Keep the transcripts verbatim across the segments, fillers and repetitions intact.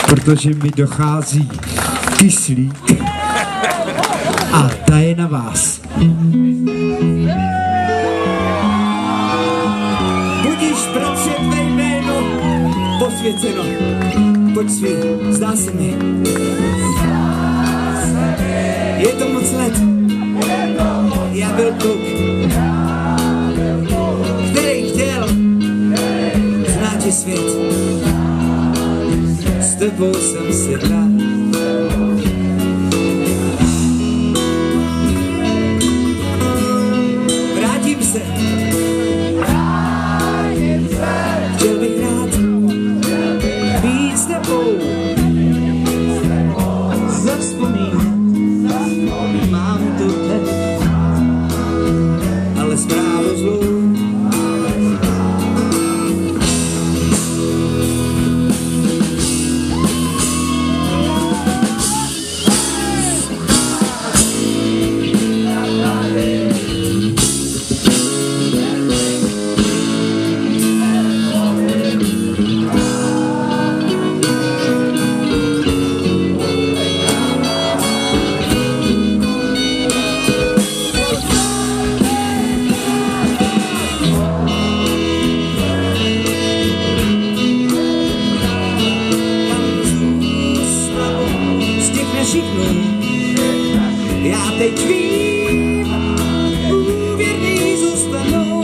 protože mi dochází kyslík a ta je na vás. Budíš bratře tvé jméno posvěceno. Pojď svý, zdá se mi. Je to moc let. Já byl kluk, který chtěl znát tě svět. S tebou jsem si rád. Vrátím se. Chtěl bych rád být s tebou. Zavzpomínat. Mám tu teď, ale zprávu zlou. Já teď vím, úvěrný zůstanou.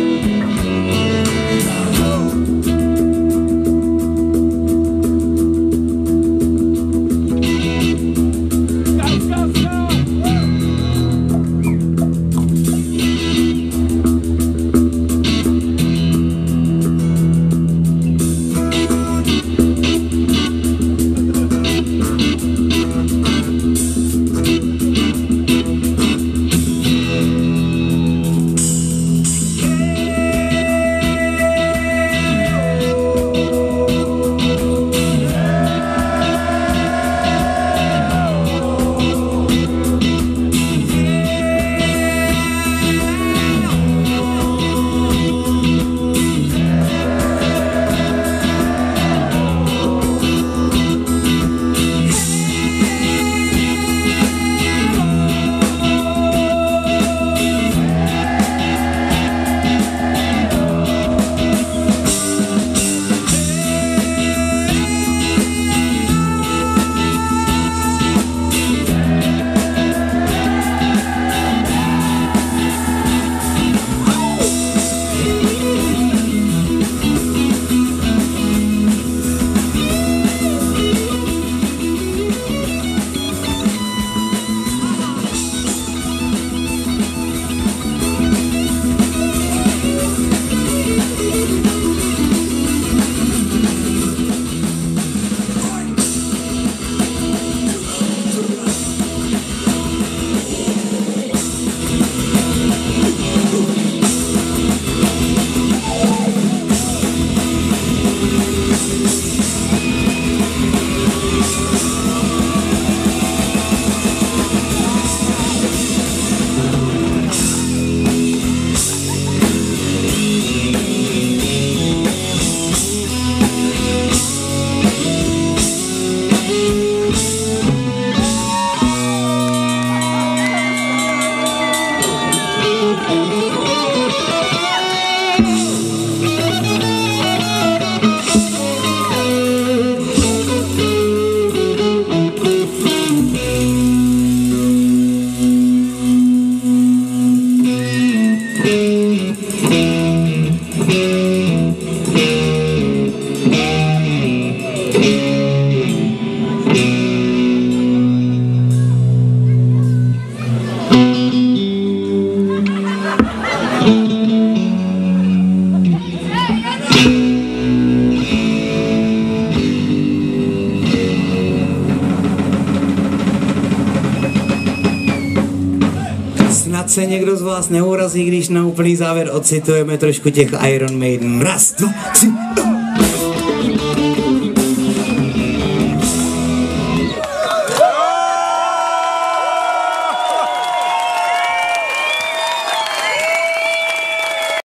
Snad se někdo z vás neurazí, když na úplný závěr ocitujeme trošku těch Iron Maiden. Raz, dva, tři,